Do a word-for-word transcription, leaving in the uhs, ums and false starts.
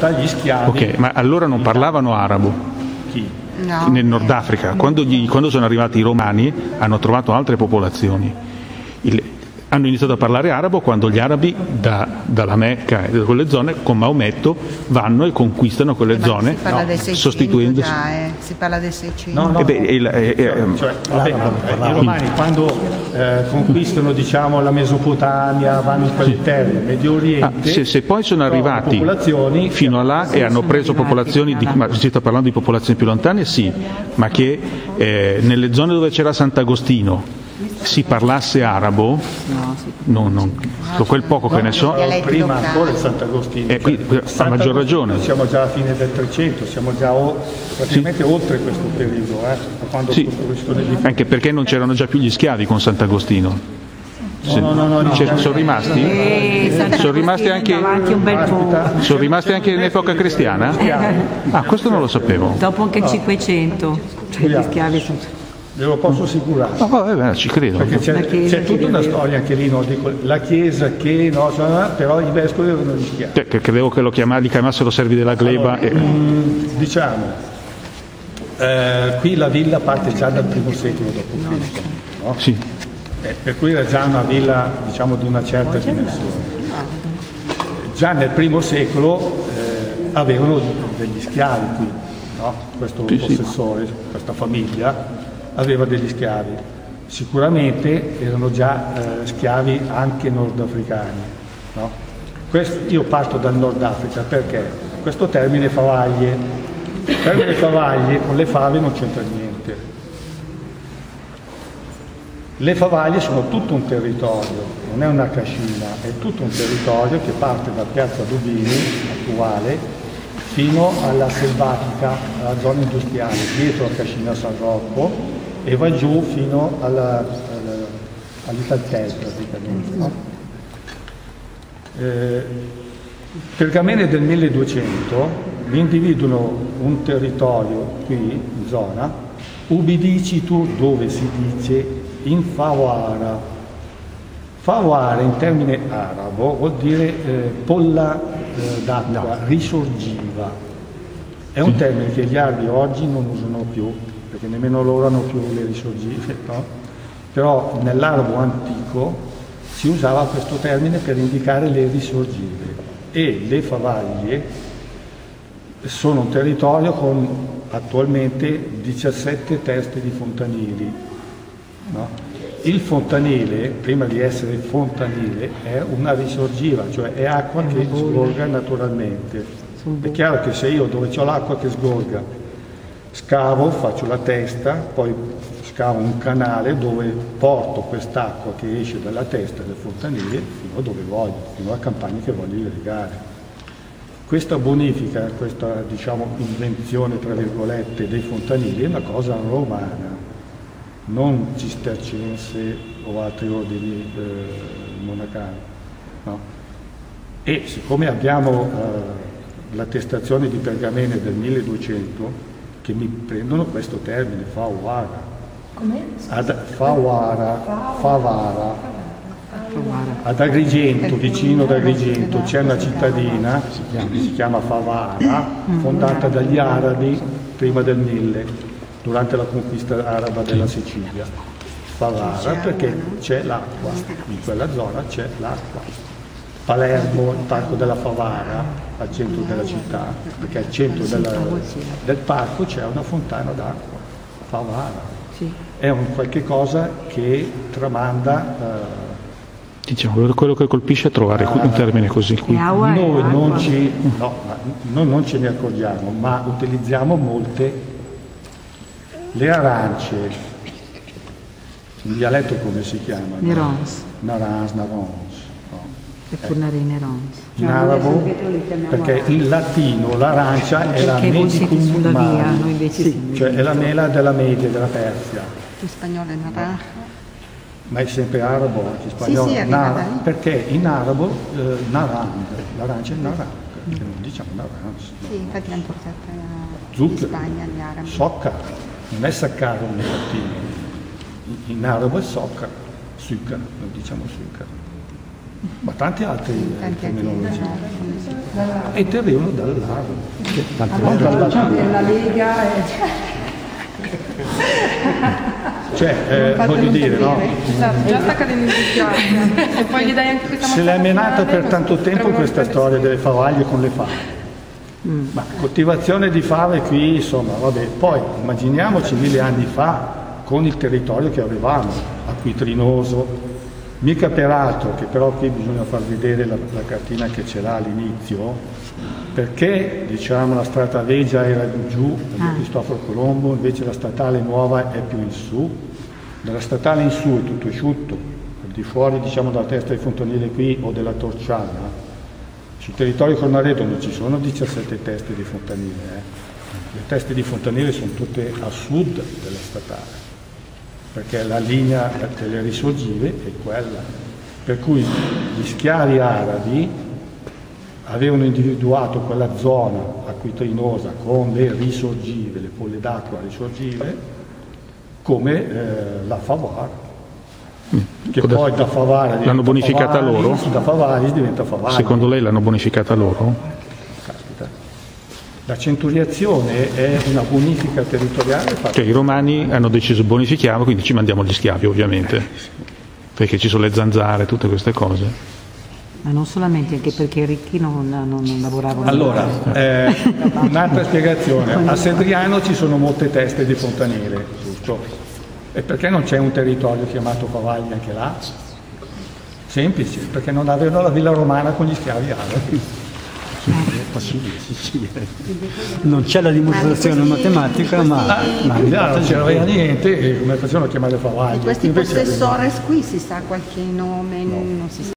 volta gli schiavi... Ok, ma allora non parlavano arabo? Chi? No. Nel Nord Africa. Quando, gli, quando sono arrivati i romani hanno trovato altre popolazioni. Il, hanno iniziato a parlare arabo quando gli arabi da, dalla Mecca e da quelle zone con Maometto vanno e conquistano quelle Ma zone, si parla no, del Seicento sostituendosi. già, eh. Si parla del Seicento. No, no, Eh beh, il, eh, eh, cioè, vabbè, i romani quando eh, conquistano, diciamo, la Mesopotamia, vanno in quelle terre, Medio Oriente, ah, se, se poi sono arrivati popolazioni fino a là e hanno preso popolazioni, di, ma si sta parlando di popolazioni più lontane, sì, ma che eh, nelle zone dove c'era Sant'Agostino si parlasse arabo, No, sì. non, non, so quel poco che ne so, dialetti prima locali. ancora il Sant'Agostino. Eh, qui- qui- ha maggior ragione. Siamo già alla fine del trecento, siamo già o- praticamente oltre questo periodo, eh, da quando sì, costruiscono gli anche perché non c'erano già più gli schiavi con Sant'Agostino. Se- no, no, no, no. cioè, sono rimasti? Eh, Sono rimasti anche, avanti un bel po'. sono rimasti anche in epoca cristiana? Ah, questo non lo sapevo. Dopo anche il Cinquecento, cioè gli schiavi sono... Ve lo posso assicurare. Ma vabbè, beh, ci credo. Perché c'è, La Chiesa c'è che tutta una deve- storia anche lì, no? Dico, la Chiesa che, no, cioè, però i vescovi avevano gli schiavi. Cioè, che credevo che lo chiama- li chiamassero servi della gleba. e- Mm, diciamo, eh, qui la villa parte già dal primo secolo dopo Cristo, no? Sì. Eh, per cui era già una villa, diciamo, di una certa dimensione. Già nel primo secolo eh, avevano degli schiavi qui, no? Questo Sì, sì. possessore, questa famiglia aveva degli schiavi. Sicuramente erano già eh, schiavi anche nordafricani, no? Questo- io parto dal Nord Africa perché questo termine favaglie, il termine favaglie con le fave non c'entra niente. Le favaglie sono tutto un territorio, non è una cascina, è tutto un territorio che parte da Piazza Dubini attuale fino alla selvatica, alla zona industriale, dietro a Cascina San Rocco e va giù fino alla, alla, all'Italtel praticamente. No? Eh, Pergamene del milleduecento vi individuano un territorio qui in zona, ubidicitur, dove si dice in Fawara. Fawara in termine arabo vuol dire eh, polla eh, d'acqua, risorgiva. È un termine che gli arabi oggi non usano più, perché nemmeno loro hanno più le risorgive, no? Però nell'arabo antico si usava questo termine per indicare le risorgive e le favaglie sono un territorio con attualmente diciassette teste di fontanili, no? Il fontanile, prima di essere fontanile, è una risorgiva, cioè è acqua che sgorga naturalmente. È chiaro che se io dove ho l'acqua che sgorga scavo, faccio la testa, poi scavo un canale dove porto quest'acqua che esce dalla testa del fontanile fino a dove voglio, fino a campagne che voglio irrigare. Questa bonifica, questa, diciamo, invenzione tra virgolette dei fontanili è una cosa romana, non cistercense o altri ordini eh, monacali, no? E siccome abbiamo eh, l'attestazione di Pergamene del milleduecento che mi prendono questo termine, Fawara, ad, Fawara, Favara, ad Agrigento, vicino ad Agrigento, c'è una cittadina che si chiama Favara, fondata dagli arabi prima del mille, durante la conquista araba della Sicilia. Favara perché c'è l'acqua, in quella zona c'è l'acqua. Palermo, il parco della Favara, al centro della città, perché al centro della, del parco c'è una fontana d'acqua, Favara. È un qualche cosa che tramanda... Eh, Diciamo, quello che colpisce è trovare un termine così qui. noi, non ci, no, ma noi non ce ne accorgiamo, ma utilizziamo molte. Le arance, in dialetto come si chiama? Nerons. Narans, narons. No. E tornare in Nerons. In arabo, perché in latino l'arancia è la Perché voi siete medicum sulla via, mali, noi invece sì, siamo- cioè è la mela della Media, della Persia, In spagnolo è naranja. ma è sempre arabo anche spagnolo. Sì, sì, arriva Nar- dai. perché in arabo eh, narang, l'arancia è narang, che non diciamo narans. Sì, infatti l'hanno portata in Zucchero, Spagna, gli arabi. socca, non è saccaro in latino, in, in arabo è socca, zucchero, non diciamo zucchero. ma tanti altri Tanti altri terminologie. no. E derivano dal lago. Allora, dalla- diciamo che la Lega è... Cioè, eh, voglio dire, no? Esatto, già sta cadendo in disgrazia. E poi gli dai anche questa Se l'è mazzata menata finale, per non tanto si tempo trovano questa tutte le storia delle favaglie con le fave. Ma coltivazione di fave qui, insomma, vabbè. Poi immaginiamoci mille anni fa con il territorio che avevamo, acquitrinoso, mica peraltro, che però qui bisogna far vedere la, la cartina che ce l'ha all'inizio, perché diciamo la strada Vegia era giù, Ah. Cristoforo Colombo, invece la statale nuova è più in su. Dalla statale in su è tutto asciutto, al di fuori diciamo dalla testa di Fontanile qui o della Torciana. Sul territorio Cornaredo non ci sono diciassette teste di Fontanile, eh. Le teste di Fontanile sono tutte a sud della statale, perché la linea delle risorgive è quella. Per cui gli schiavi arabi avevano individuato quella zona acquitrinosa con le risorgive, le polle d'acqua risorgive, come eh, la Favar, che Cosa- poi da Favara diventa L'hanno bonificata Favaris, loro? da Favaris diventa Favari. Secondo lei l'hanno bonificata loro? Caspita. La centuriazione è una bonifica territoriale fatta. Cioè i romani hanno deciso bonifichiamo, quindi ci mandiamo gli schiavi ovviamente, perché ci sono le zanzare, tutte queste cose. Ma non solamente, anche perché i ricchi non, non, non lavoravano. Allora, eh, un'altra spiegazione. A Sedriano ci sono molte teste di fontanile, giusto? E perché non c'è un territorio chiamato Favaglia anche là? Semplice, perché non avevano la villa romana con gli schiavi arabi. Non c'è la dimostrazione matematica, ma, ma Ah, non c'era niente, e come facevano a chiamare Favaglia? Di questi Invece avevano- possessores qui si sa qualche nome? Non si sa.